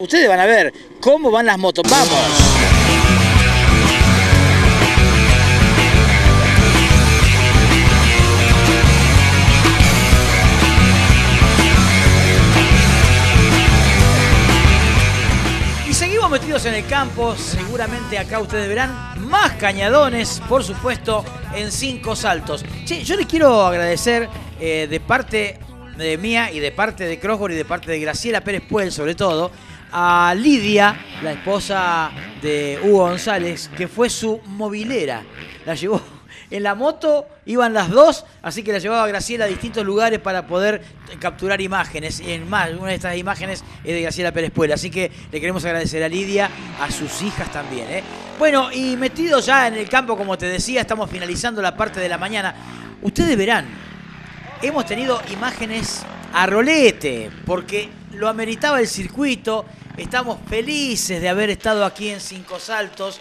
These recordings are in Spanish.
Ustedes van a ver cómo van las motos. ¡Vamos! Metidos en el campo, seguramente acá ustedes verán más cañadones, por supuesto, en 5 saltos. Che, yo les quiero agradecer de parte de mía y de parte de Crossboard y de parte de Graciela Pérez Puel, sobre todo, a Lidia, la esposa de Hugo González, que fue su movilera. La llevó en la moto, iban las dos, así que la llevaba Graciela a distintos lugares para poder capturar imágenes. Y en más, una de estas imágenes es de Graciela Pérez Puel, así que le queremos agradecer a Lidia, a sus hijas también, ¿eh? Bueno, y metidos ya en el campo, como te decía, estamos finalizando la parte de la mañana. Ustedes verán, hemos tenido imágenes a rolete, porque lo ameritaba el circuito. Estamos felices de haber estado aquí en 5 saltos.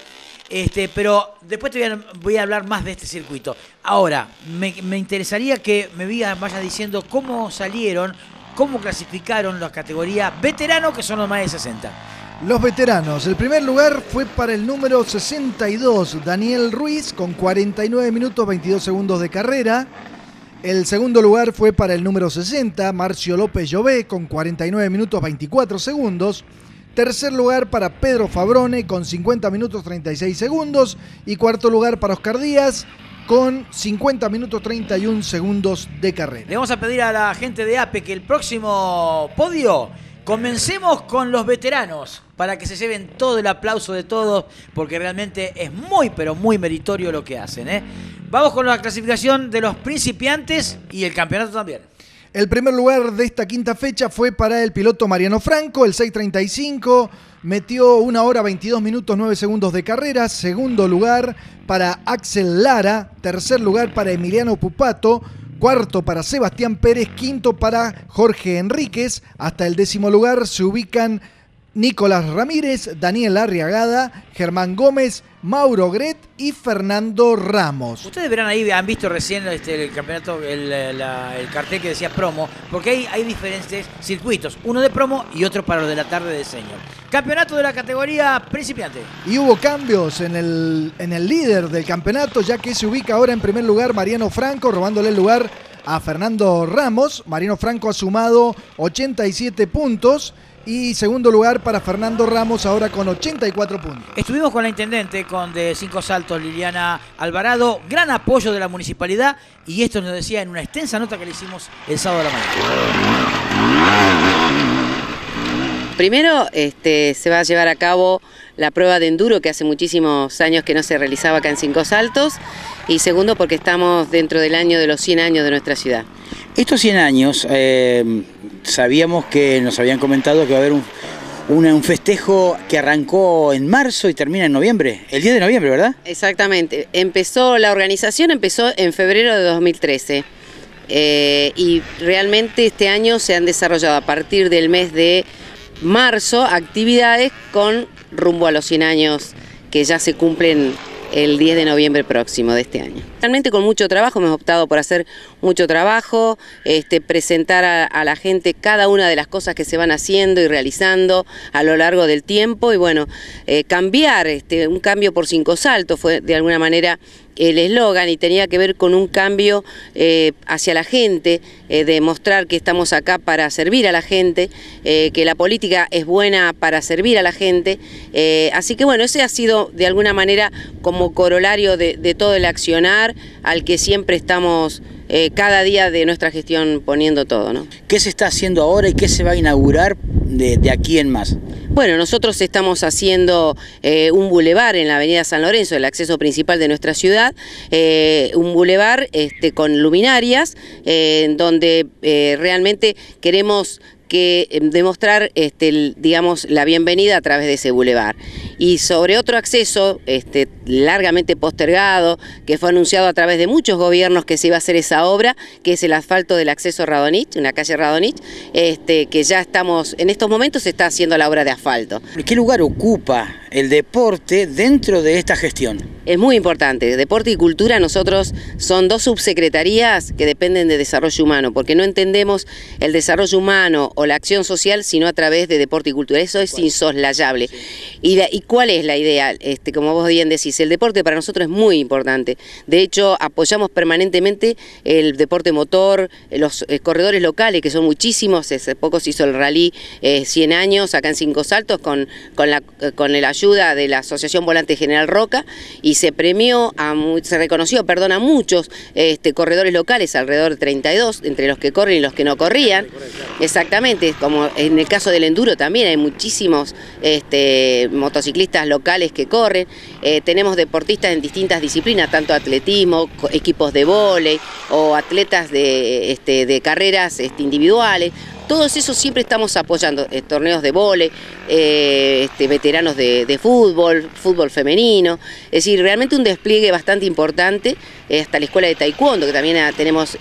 Pero después voy a hablar más de este circuito. Ahora, me interesaría que me vaya diciendo cómo salieron, cómo clasificaron la categoría veterano, que son los más de 60. Los veteranos, el primer lugar fue para el número 62, Daniel Ruiz, con 49 minutos 22 segundos de carrera. El segundo lugar fue para el número 60, Marcio López Llobé, con 49 minutos 24 segundos. Tercer lugar para Pedro Fabrone con 50 minutos 36 segundos. Y cuarto lugar para Oscar Díaz con 50 minutos 31 segundos de carrera. Le vamos a pedir a la gente de APE que el próximo podio comencemos con los veteranos para que se lleven todo el aplauso de todos, porque realmente es muy, pero muy meritorio lo que hacen, ¿eh? Vamos con la clasificación de los principiantes y el campeonato también. El primer lugar de esta quinta fecha fue para el piloto Mariano Franco, el 6:35, metió 1 hora 22 minutos 9 segundos de carrera. Segundo lugar para Axel Lara, tercer lugar para Emiliano Pupato, cuarto para Sebastián Pérez, quinto para Jorge Enríquez. Hasta el 10º lugar se ubican Nicolás Ramírez, Daniel Arriagada, Germán Gómez, Mauro Gret y Fernando Ramos. Ustedes verán ahí, han visto recién el campeonato, el cartel que decía promo, porque hay diferentes circuitos, uno de promo y otro para los de la tarde de senior. Campeonato de la categoría principiante. Y hubo cambios en el líder del campeonato, ya que se ubica ahora en primer lugar Mariano Franco, robándole el lugar a Fernando Ramos. Mariano Franco ha sumado 87 puntos. Y segundo lugar para Fernando Ramos, ahora con 84 puntos. Estuvimos con la intendente, de 5 saltos, Liliana Alvarado. Gran apoyo de la municipalidad. Y esto nos decía en una extensa nota que le hicimos el sábado de la mañana. Primero, se va a llevar a cabo la prueba de enduro, que hace muchísimos años que no se realizaba acá en 5 saltos. Y segundo, porque estamos dentro del año de los 100 años de nuestra ciudad. Estos 100 años, sabíamos que nos habían comentado que va a haber un festejo que arrancó en marzo y termina en noviembre, el 10 de noviembre, ¿verdad? Exactamente, la organización empezó en febrero de 2013 y realmente este año se han desarrollado a partir del mes de marzo actividades con rumbo a los 100 años que ya se cumplen el 10 de noviembre próximo de este año. Realmente con mucho trabajo, hemos optado por hacer mucho trabajo, presentar a la gente cada una de las cosas que se van haciendo y realizando a lo largo del tiempo y bueno, cambiar, un cambio por 5 saltos fue de alguna manera el eslogan y tenía que ver con un cambio hacia la gente, de mostrar que estamos acá para servir a la gente, que la política es buena para servir a la gente, así que bueno, ese ha sido de alguna manera como corolario de todo el accionar al que siempre estamos cada día de nuestra gestión poniendo todo, ¿no? ¿Qué se está haciendo ahora y qué se va a inaugurar de aquí en más? Bueno, nosotros estamos haciendo un bulevar en la avenida San Lorenzo, el acceso principal de nuestra ciudad, un bulevar con luminarias, donde realmente queremos demostrar digamos, la bienvenida a través de ese bulevar. Y sobre otro acceso largamente postergado, que fue anunciado a través de muchos gobiernos que se iba a hacer esa obra, que es el asfalto del acceso Radonich, una calle Radonich, que ya estamos, en estos momentos se está haciendo la obra de asfalto. ¿Qué lugar ocupa el deporte dentro de esta gestión? Es muy importante. Deporte y cultura, nosotros son dos subsecretarías que dependen de desarrollo humano, porque no entendemos el desarrollo humano o la acción social sino a través de deporte y cultura. Eso es insoslayable. ¿Y cuál es la idea? Como vos bien decís, el deporte para nosotros es muy importante. De hecho, apoyamos permanentemente el deporte motor, los corredores locales, que son muchísimos. Hace poco se hizo el rally 100 años acá en Cinco Saltos con la ayuda de la Asociación Volante General Roca, y se premió, se reconoció, a muchos corredores locales, alrededor de 32, entre los que corren y los que no corrían. Exactamente, como en el caso del enduro también hay muchísimos motociclistas locales que corren. Tenemos deportistas en distintas disciplinas, tanto atletismo, equipos de vóley o atletas de carreras individuales. Todos esos siempre estamos apoyando, torneos de vóley, veteranos de fútbol, fútbol femenino. Es decir, realmente un despliegue bastante importante, hasta la escuela de taekwondo, que también tenemos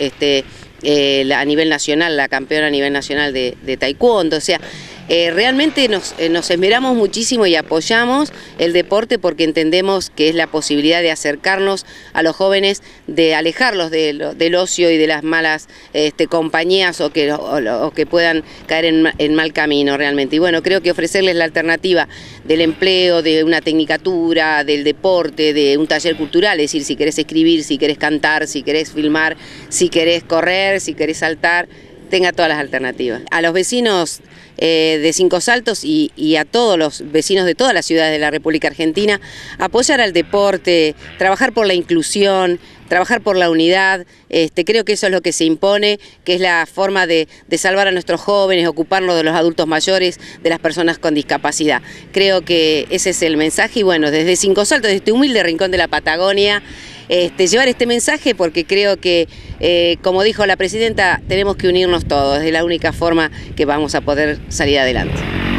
a nivel nacional, la campeona a nivel nacional de taekwondo. O sea, realmente nos esmeramos muchísimo y apoyamos el deporte porque entendemos que es la posibilidad de acercarnos a los jóvenes, de alejarlos del ocio y de las malas compañías o que puedan caer en mal camino realmente. Y bueno, creo que ofrecerles la alternativa del empleo, de una tecnicatura, del deporte, de un taller cultural, es decir, si querés escribir, si querés cantar, si querés filmar, si querés correr, si querés saltar, tenga todas las alternativas. A los vecinos de Cinco Saltos y a todos los vecinos de todas las ciudades de la República Argentina, apoyar al deporte, trabajar por la inclusión, trabajar por la unidad. Creo que eso es lo que se impone, que es la forma de salvar a nuestros jóvenes, ocuparnos de los adultos mayores, de las personas con discapacidad. Creo que ese es el mensaje y bueno, desde Cinco Saltos, desde este humilde rincón de la Patagonia, llevar este mensaje porque creo que, como dijo la presidenta, tenemos que unirnos todos, es la única forma que vamos a poder salir adelante.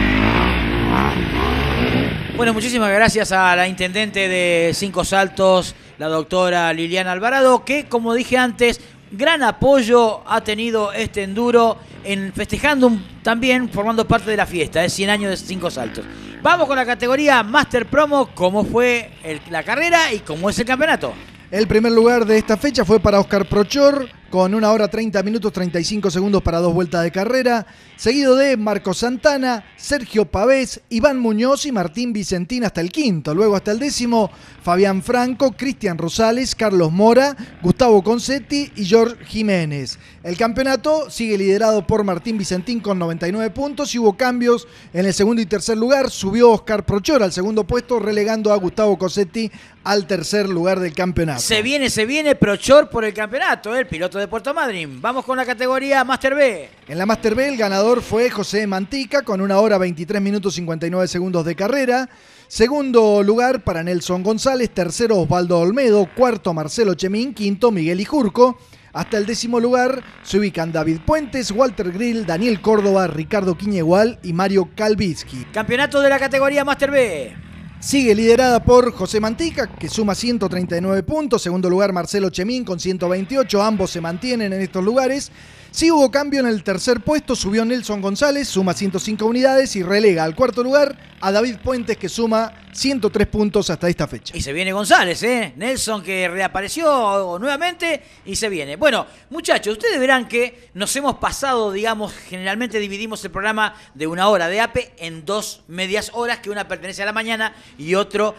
Bueno, muchísimas gracias a la intendente de Cinco Saltos, la doctora Liliana Alvarado, que como dije antes, gran apoyo ha tenido este enduro festejando también, formando parte de la fiesta, 100 años de Cinco Saltos. Vamos con la categoría Master Promo, cómo fue la carrera y cómo es el campeonato. El primer lugar de esta fecha fue para Oscar Prochor, con 1 hora 30 minutos 35 segundos para 2 vueltas de carrera, seguido de Marco Santana, Sergio Pavés, Iván Muñoz y Martín Vicentín hasta el quinto. Luego hasta el décimo, Fabián Franco, Cristian Rosales, Carlos Mora, Gustavo Concetti y George Jiménez. El campeonato sigue liderado por Martín Vicentín con 99 puntos y hubo cambios en el segundo y tercer lugar. Subió Oscar Prochor al segundo puesto, relegando a Gustavo Concetti al tercer lugar del campeonato. Se viene Prochor por el campeonato, el piloto de Puerto Madryn. Vamos con la categoría Master B. En la Master B el ganador fue José Mantica con 1 hora 23 minutos 59 segundos de carrera. Segundo lugar para Nelson González, tercero Osvaldo Olmedo, cuarto Marcelo Chemín, quinto Miguel Ijurco. Hasta el décimo lugar se ubican David Puentes, Walter Grill, Daniel Córdoba, Ricardo Quiñegual y Mario Kalbitsky. Campeonato de la categoría Master B. Sigue liderada por José Mantica, que suma 139 puntos. Segundo lugar, Marcelo Chemín con 128. Ambos se mantienen en estos lugares. Sí hubo cambio en el tercer puesto. Subió Nelson González, suma 105 unidades y relega al cuarto lugar a David Puentes, que suma 103 puntos hasta esta fecha. Y se viene González, Nelson, que reapareció nuevamente y se viene. Bueno, muchachos, ustedes verán que nos hemos pasado, digamos, generalmente dividimos el programa de 1 hora de APE en 2 medias horas, que una pertenece a la mañana y la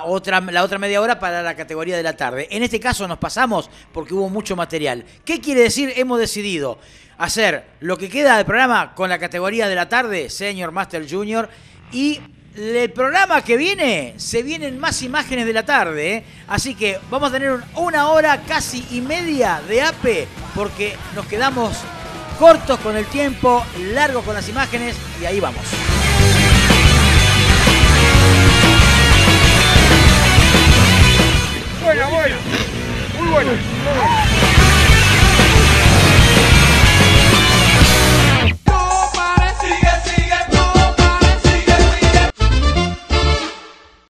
otra media hora para la categoría de la tarde. En este caso nos pasamos porque hubo mucho material. ¿Qué quiere decir? Hemos decidido hacer lo que queda del programa con la categoría de la tarde, Senior, Master, Junior, y el programa que viene, se vienen más imágenes de la tarde, Así que vamos a tener 1 hora casi y media de APE porque nos quedamos cortos con el tiempo, largos con las imágenes y ahí vamos.